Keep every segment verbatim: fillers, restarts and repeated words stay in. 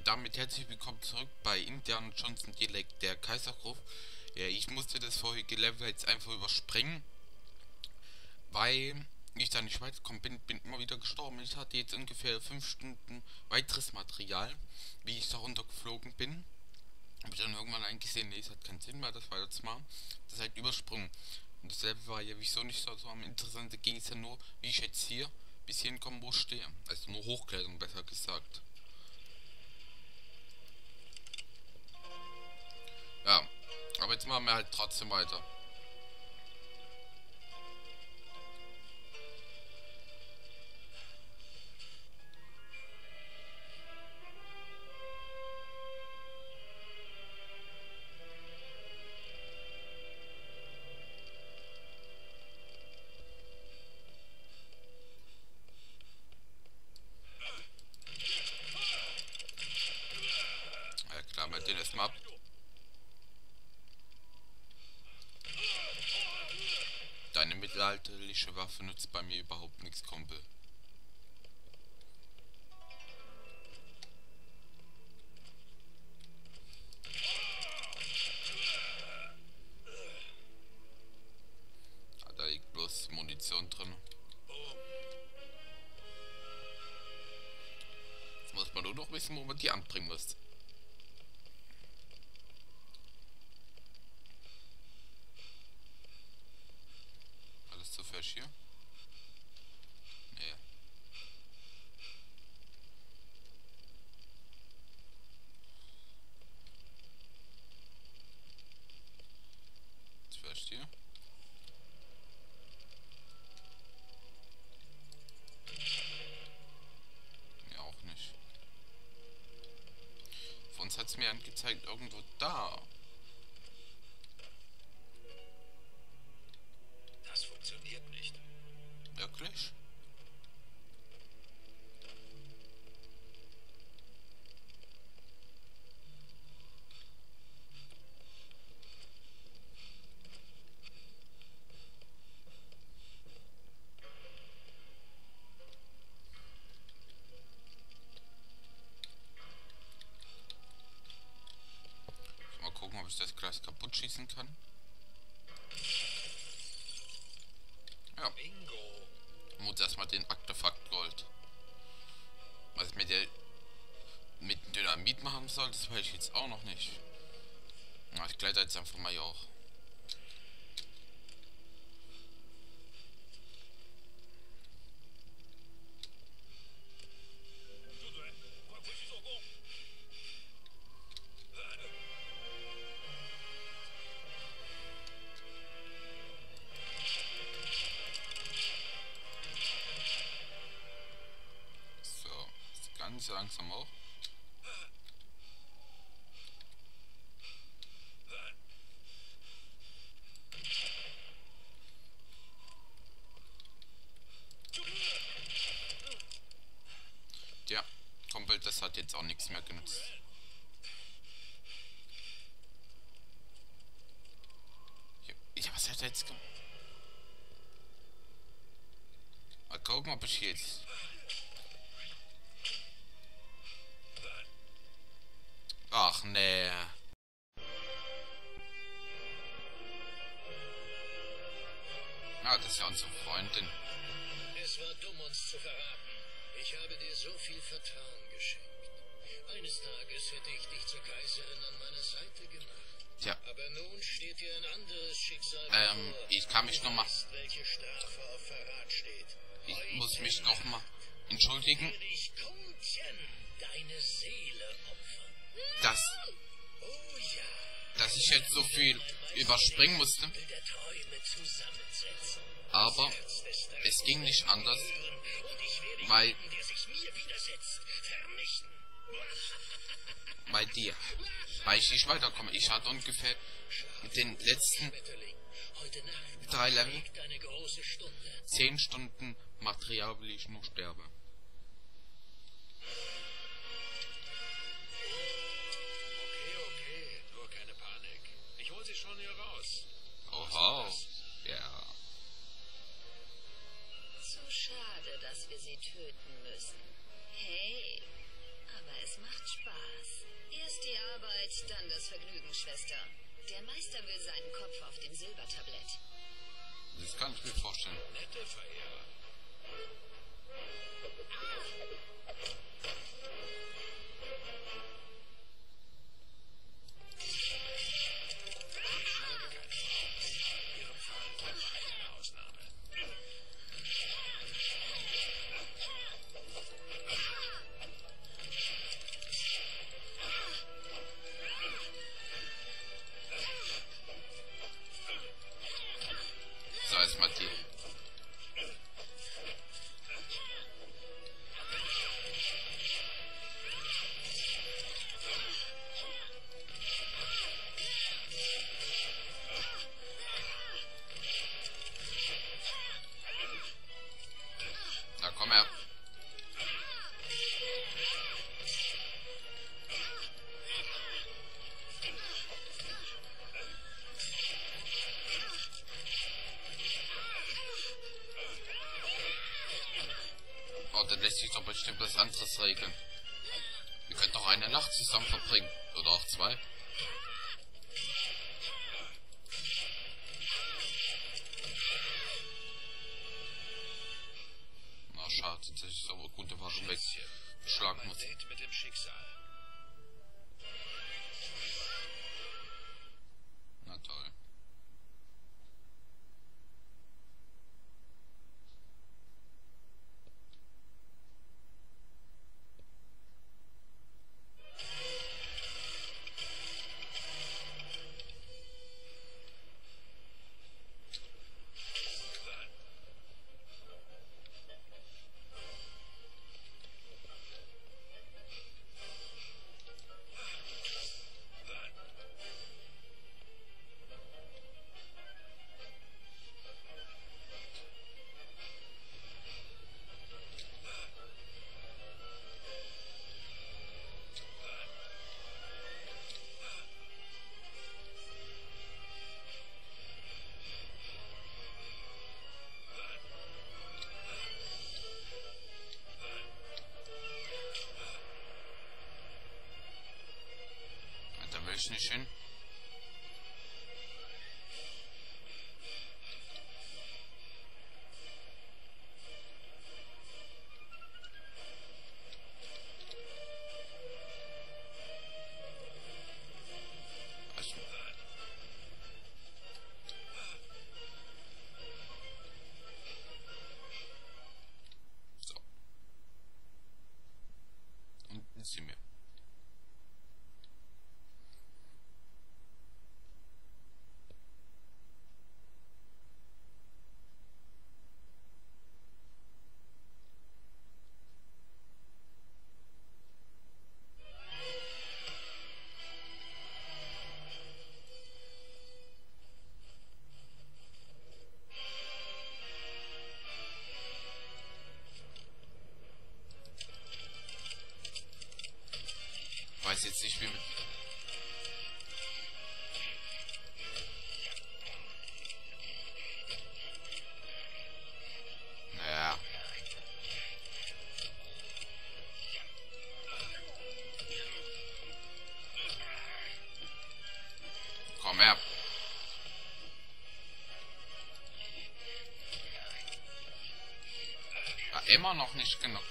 damit herzlich willkommen zurück bei Indiana Johnson Dialekt der Kaiserhof. Ja, ich musste das vorherige Level jetzt einfach überspringen, weil ich da nicht weitergekommen bin, bin immer wieder gestorben. Ich hatte jetzt ungefähr fünf Stunden weiteres Material, wie ich da runtergeflogen bin. Habe ich dann irgendwann eingesehen, nee, es hat keinen Sinn mehr, das weiterzumachen. Das ist halt übersprungen. Und dasselbe war ja wieso nicht so, so am interessanten ging es ja nur, wie ich jetzt hier bis hierhin komme, wo ich stehe. Also nur Hochklettern, besser gesagt. Ja, aber jetzt machen wir halt trotzdem weiter. Ja klar, mit den erstmal ab. Deine mittelalterliche Waffe nutzt bei mir überhaupt nichts, Kumpel. Ah, da liegt bloß Munition drin. Jetzt muss man nur noch wissen, wo man die anbringen muss. Alles zu fesch hier? Nee. Zu fesch hier? Nee, auch nicht. Von uns hat es mir angezeigt, irgendwo da. Das funktioniert nicht. Wirklich? Mal gucken, ob ich das gleich kaputt schießen kann. Ja. Bingo. Ich muss erstmal den Artefakt Gold. Was ich mit der mit dem Dynamit machen soll, das weiß ich jetzt auch noch nicht. Na, ich gleite jetzt einfach mal hier auch. So, ist ganz langsam auch. Ja, Kumpel, das hat jetzt auch nichts mehr genutzt. Ja, was hat er jetzt gemacht? Mal gucken, ob ich jetzt... Ach, nee. Ah, das ist ja unsere Freundin. Es war dumm, uns zu verraten. Ich habe dir so viel Vertrauen geschenkt. Eines Tages hätte ich dich zur Kaiserin an meiner Seite gemacht. Tja. Aber nun steht dir ein anderes Schicksal Ähm, bevor. ich kann mich Du noch mal... weißt, welche Strafe auf Verrat steht. Ich Heute muss mich noch mal Nacht entschuldigen, werde ich Kungchen deine Seele opfern. dass, Oh ja. dass ich jetzt so viel überspringen musste. Tempel der Träume zusammensetzen. Aber Herz des es ging nicht anders, und ich werde weil, jeden, der sich mir widersetzt, vernichten. bei dir, weil ich nicht weiterkomme. Ich hatte ungefähr mit den letzten Heute Nacht drei Level liegt eine große Stunde. zehn Stunden Material, will ich nur sterbe. Okay, okay, nur keine Panik. Ich hol sie schon hier raus. Oho, ja. So schade, dass wir sie töten müssen. Hey, aber aber es macht Spaß. Erst die Arbeit, dann das Vergnügen, Schwester. Der Meister will seinen Kopf auf dem Silbertablett. Das kann ich mir vorstellen. Nette Verehrer. So, erstmal die. Na komm her. Oh, dann lässt sich doch bestimmt was anderes regeln. Wir könnten auch eine Nacht zusammen verbringen. Oder auch zwei. Na schade, das ist aber gut, der war schon weg. Schlagen muss. Date mit dem Schicksal. Na toll. Da will ich nicht hin. Also. So. Unten sind wir. Weiß jetzt nicht, wie mit. Naja. Komm her. Ja, immer noch nicht genug.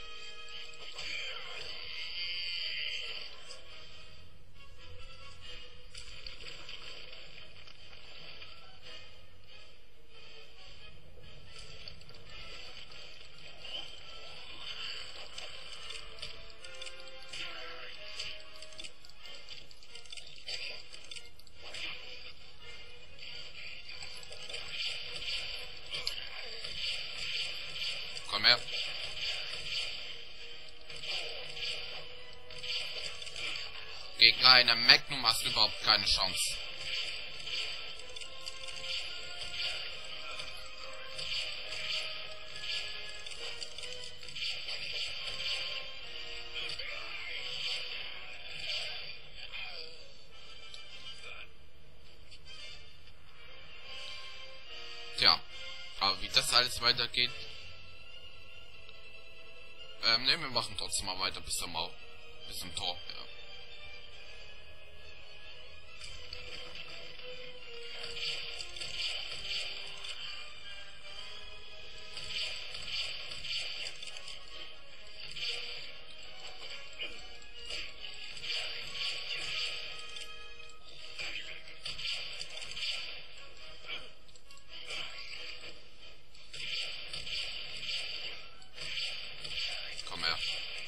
Komm her. Gegen eine Magnum hast du überhaupt keine Chance. Tja, aber wie das alles weitergeht. Ähm, ne, wir machen trotzdem mal weiter bis zum Mau. bis zum Tor, ja. Komm her.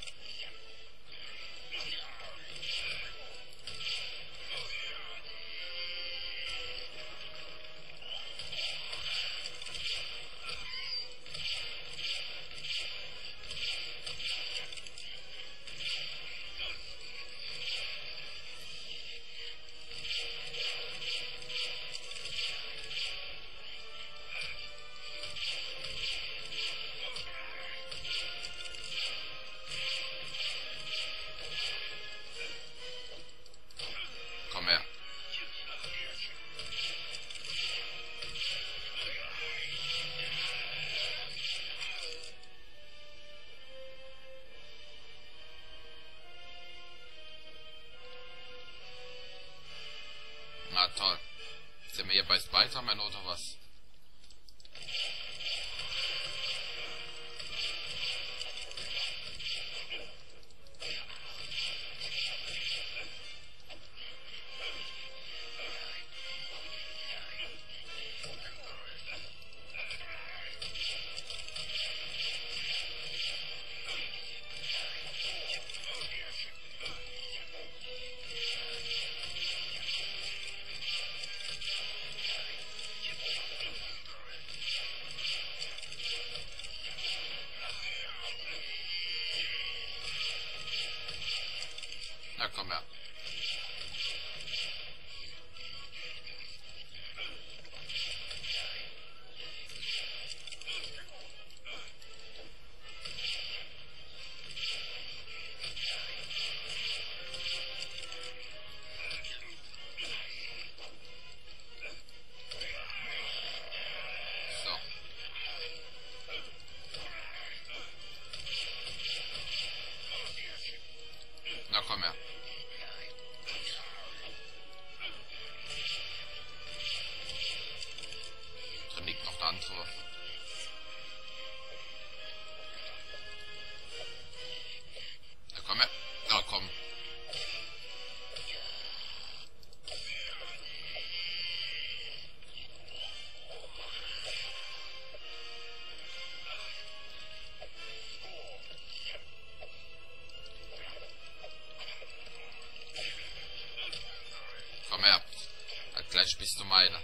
Komm her. Na toll. Sind wir hier bei Spider-Man oder was? Na komm her. So. Na komm her. Drin liegt noch eine andere Waffe. Na komm her. Na komm. Komm her. Na, gleich bist du meine.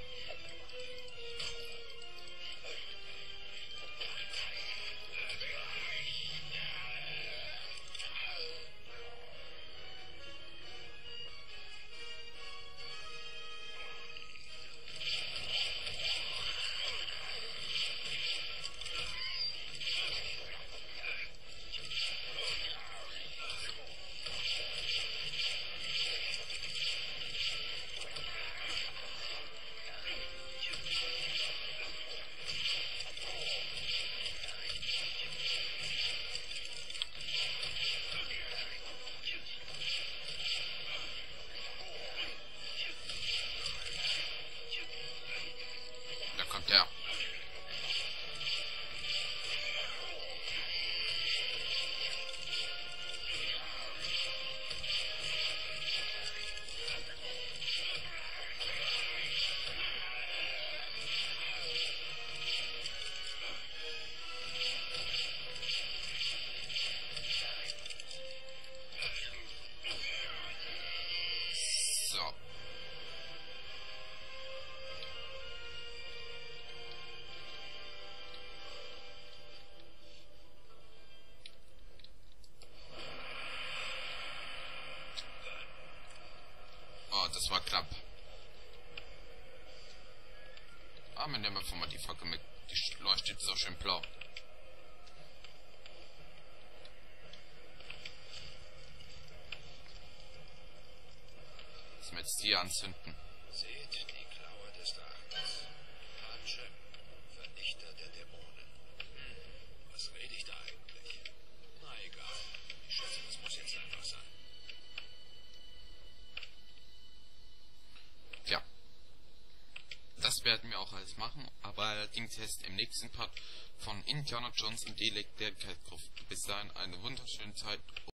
Da kommt der. So. Oh, das war knapp. Ah, wir nehmen einfach mal die Fackel mit. Die leuchtet so schön blau. Müssen wir jetzt die anzünden. Seht die Klaue des Drachens. Hachem, Vernichter der Dämonen. Hm, was rede ich da eigentlich? Na egal. Ich schätze, das muss jetzt einfach sein. werden wir auch alles machen, aber allerdings erst im nächsten Part von Indiana Jones und die Legende der Keisgruft. Bis dahin eine wunderschöne Zeit.